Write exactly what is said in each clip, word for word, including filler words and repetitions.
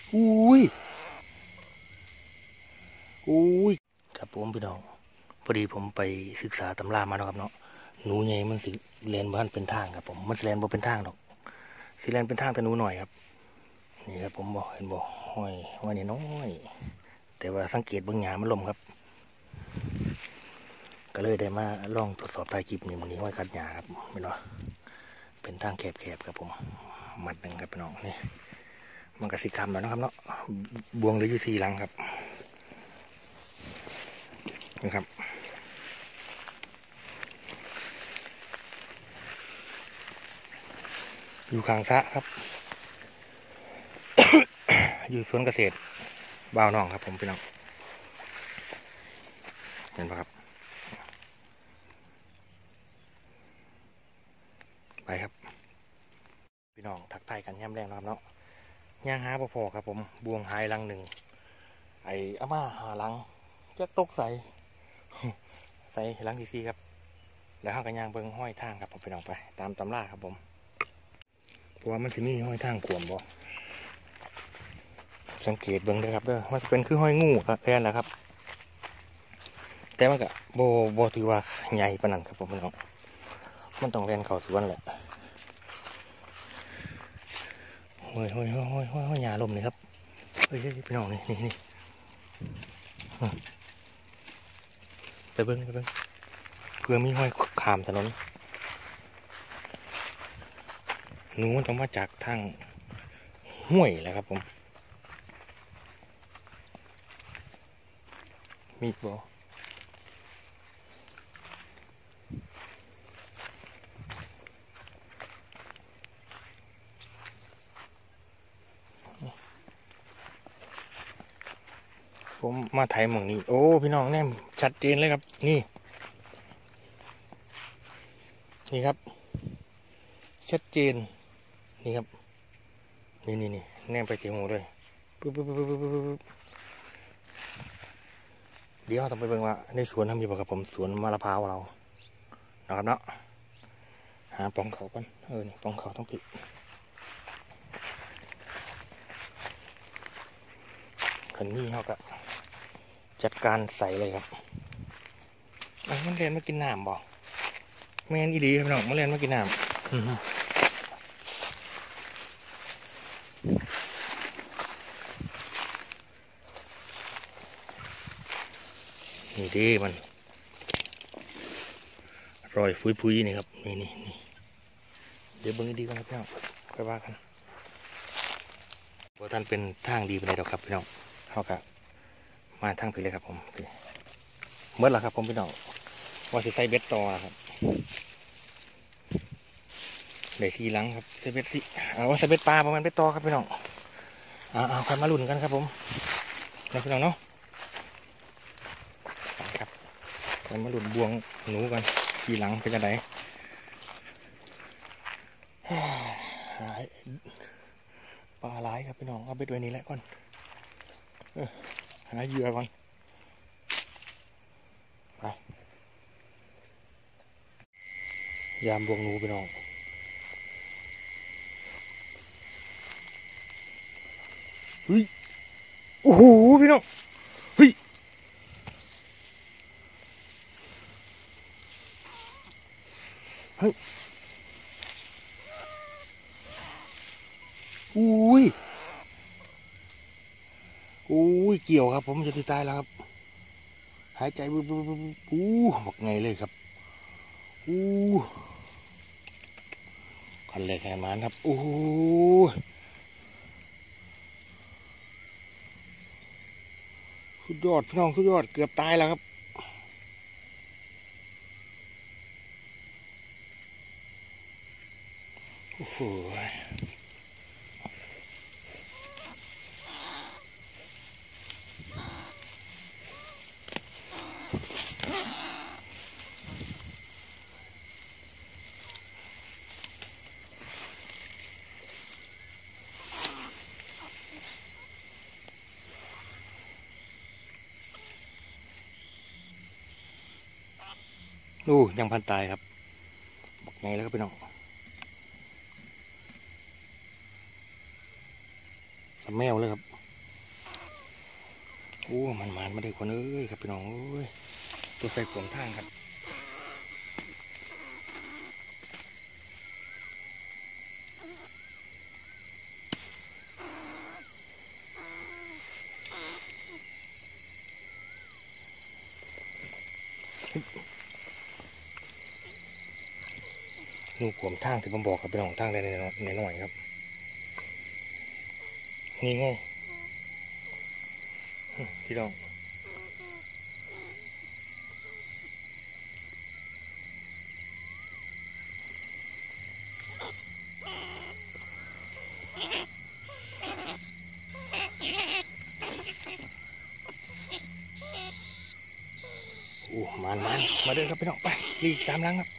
อุ้ยอุ้ยครับผมพี่น้องพอดีผมไปศึกษาตำรามาแล้วครับเนาะหนูใหญ่มันสิเรียนบ้านเป็นทางครับผมมันสิเรียนบ่เป็นทางดอกสิเรียนเป็นทางแต่หนูหน่อยครับนี่ครับผมบอกเห็นบอกห้อยห้อยนี่น้อยแต่ว่าสังเกตบางอย่างมันลมครับก็เลยได้มาลองทดสอบใต้คลิปนี่มันนี้ห้อยคัดหญ้าครับพี่น้องเป็นทางแคบๆครับผมมัดหนึ่งครับพี่น้องนี่มันกระสิคำแล้วนะครับเนาะบวงเหลืออยู่สี่หลังครับนะครับอยู่ข้างสระครับ อยู่สวนเกษตรบ่าวน้องครับผมพี่น้องเห็นปะครับไปครับพี่น้องทักทายกันย่ำแรงนะครับเนาะย่างหาพอๆครับผมบวงหายลังหนึ่งไอ้อาม่าหาลังจะตกใส่ ใส่ลังที่สี่ครับแล้วห้างกันย่างเบิ้งห้อยทางครับผมพี่น้องไปตามตำราครับผมเพราะว่ามันสิมีห้อยทางขวมบ่สังเกตเบิ้งเลยครับเด้อมันจะเป็นคือห้อยงูครับแค่นั้นแหละครับแต่มันก็โบโบถือว่าใหญ่ปานนั้นครับผมพี่น้องมันต้องเล่นเข่าสวนแหละโอ้ยโอ้ยโอ้ยโอ้ยโอ้ยหญ้าลมเลยครับเฮ้ยพี่น้องนี่นี่นี่ไปเบิ้งไปเบิ้งเพื่อมีห้อยขามถนนหนูมันต้องมาจากทางห้วยแหละครับผมมีบ่ผมมาไถหม่องนี้โอ้พี่น้องแน่ชัดเจนเลยครับนี่นี่ครับชัดเจนนี่ครับนี่นี่นี่แนมไปเสียงหูด้วยปึ๊บปึ๊บปึ๊บปึ๊บปึ๊บเดี๋ยวเราต้องไปเบิ่งว่าในสวนทำอยู่บ่ครับผมสวนมะละพร้าวเรานะครับเนาะหาปองเขากันเออนี่ปองเขาต้องปิดขันนี้เขาก็จัดการใส่เลยครับมันเรียนมากินน้ำบ่แม่นอีดีครับน้องมันเรียนมากินน้ำนี่ดีมันรอยฟุยๆนี่ครับนี่นี่นี่เดี๋ยวเบิ้งดีกันนะพี่น้องค่อยว่ากันว่าท่านเป็นทางดีไปเลยหรอกครับพี่น้องเขาก็มาทางไปเลยครับผมเมื่อไรครับผมพี่น้องว่าจะใส่เบ็ดต่อครับเดี๋ยวทีหลังครับใส่เบ็ดสิเอาว่าใส่เบ็ดปลาประมาณเบ็ดต่อครับพี่น้องเอาเอาค่อยมาลุ้นกันครับผมนะพี่น้องเนาะครับค่อยมาลุ้นบวงหนูกันทีหลังเป็นยังไงปลาหลายครับพี่น้องเอาเบ็ดไว้นี้แหละก่อนหาเหยื่อก่อนไปยามบวงหนูพี่น้องเฮ้ยโอ้โหพี่น้องเฮ้ยเฮ้ยอุ้ยอุ้ยเกี่ยวครับผมจะตายแล้วครับหายใจบึ้บบึ้บบึ้บอู้บอกไงเลยครับอู้คันเลยแค่มันครับอู้สุดยอดพี่น้องสุดยอดเกือบตายแล้วครับโอ้โหอู้ยังพันตายครับบอกไงแล้วครับพี่น้องสกับแมวเลยครับโอ้มันมันมาได้คนเอ้ยครับพี่น้องเอ้ยตัวใส่ขวงทางครับนูขวมทางที่ผมบอกครับพี่น้องทางในในหน่อยครับนี่ไงพี่น้องโอ้มันมันมาเดินครับพี่น้องไปรีสามลังครับ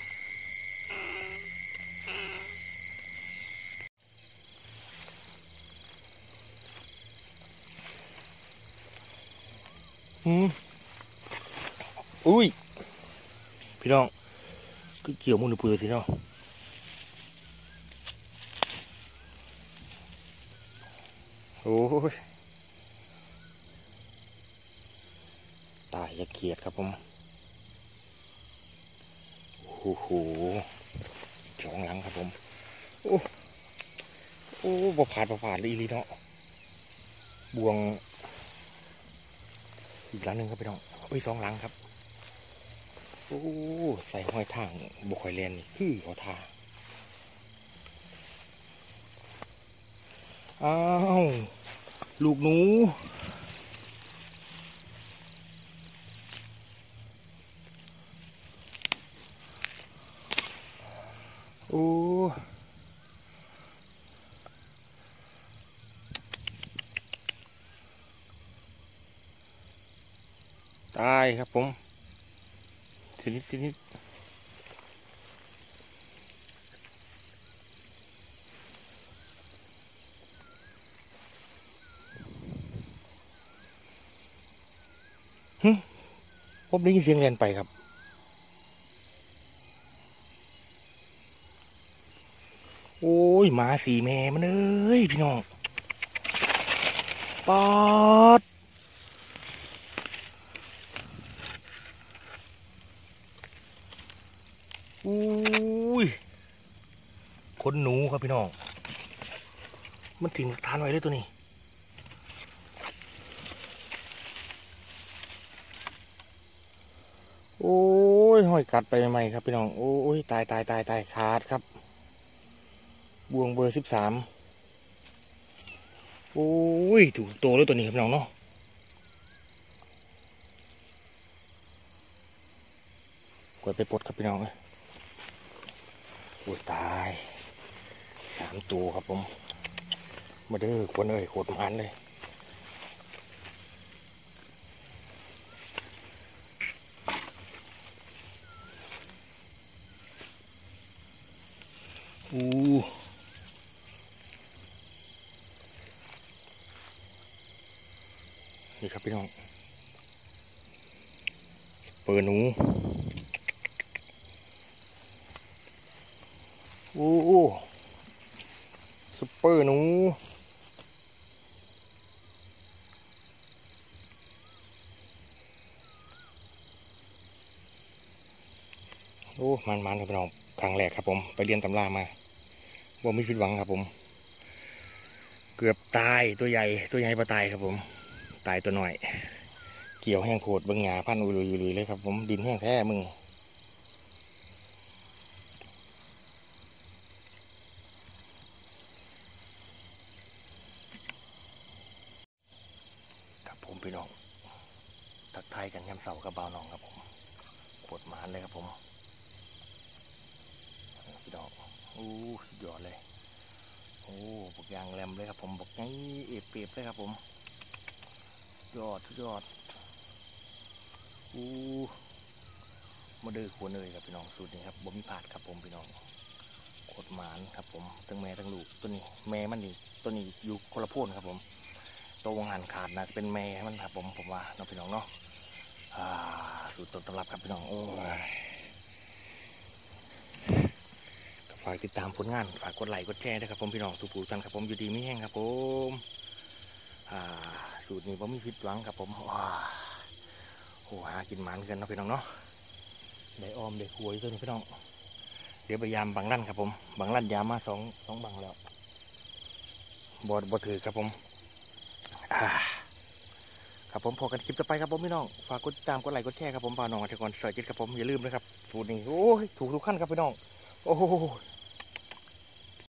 อืมอุ้ยพี่น้องก็เกี่ยวมุนปืนสิเนาะโอ้ยตายอย่าเกียดครับผมโอ้โหสองหลังครับผมโอ้โอ้บ่ผ่านบ่ผ่านเลยอีลีเนาะบวงอีกหลังหนึ่งครับพี่น้องไปสองหลังครับโอ้ใส่ห้อยทางบุคอยเลนฮือหัวทาอ้าวลูกหนูโอ้ตายครับผมทีนี้ทีนี้ฮึผมได้ยินเสียงเรียนไปครับโอ้ยหมาสีแม่มันเอ้ยพี่น้องปอดอุ้ยขนหนูครับพี่น้องมันถึงทานไว้เลยตัวนี้โอ้ยห้อยกัดไปใหม่ครับพี่น้องโอ้ยตายตายตายตายขาดครับบวงเบอร์สิบสามโอ้ยถูกโตแล้วตัวนี้ครับพี่น้องเนาะกดไปปลดครับพี่น้องเลยโอ้ยตายสามตัวครับผมมาเด้อคนเอ้ยโคตรมันเลยอู้นี่ครับพี่น้องเปิดหนูโอ้ซุปเปอร์หนูโอ้มันมันครับพี่น้องครั้งแรกครับผมไปเรียนตำรามาว่าไม่ผิดหวังครับผมเกือบตายตัวใหญ่ตัวใหญ่ปลาตายครับผมตายตัวหน่อยเกี่ยวแห้งโคตรเบิ้งหงาพันอุลุยอุลุยเลยครับผมดินแห้งแท้มึงครับผมพี่น้องทักทายกันยำเสากับบ่าวน้องครับผมโคตรมันเลยครับผมพี่น้องโอ้สุดยอดเลยโอ้บกยางแรมเลยครับผมบกไงเอฟเปียบเลยครับผมยอดสุดยอดอู้มาเดือขวเนยครับพี่น้องสูตรนี้ครับบ่มีผาดครับผมพี่น้องโคตรหมานครับผมทั้งแม่ทั้งลูกตัวนี้แม่มันนี่ตัวนี้อยู่คนละโพนครับผมตัววงหันขาดนะเป็นแม่มันครับผมผมว่าน้องพี่น้องเนาะสูตรต้นตำรับครับพี่น้องโอ้ฝากติดตามผลงานฝากกดไลค์กดแชร์ด้วยครับผมพี่น้องทุกผู้ท่านครับผมอยู่ดีไม่แห้งครับผมอ่าสูตรนี้ผมมีผิดหวังครับผมว้าโหหากินหมันกันเนาะพี่น้องเนาะได้ออมได้หวยตัวนี้พี่น้องเดี๋ยวพยายามบังลั่นครับผมบังลั่นยามาสองสองบังแล้วบอดบอถือครับผมอ่าครับผมพอกันคลิปต่อไปครับผมพี่น้องฝากกดติดตามกดไลค์กดแชร์ครับผมพาน้องมาเทกรสอยจิตครับผมอย่าลืมนะครับสูตรนี้โอ้ยถูกทุกขั้นครับพี่น้องโอ้โห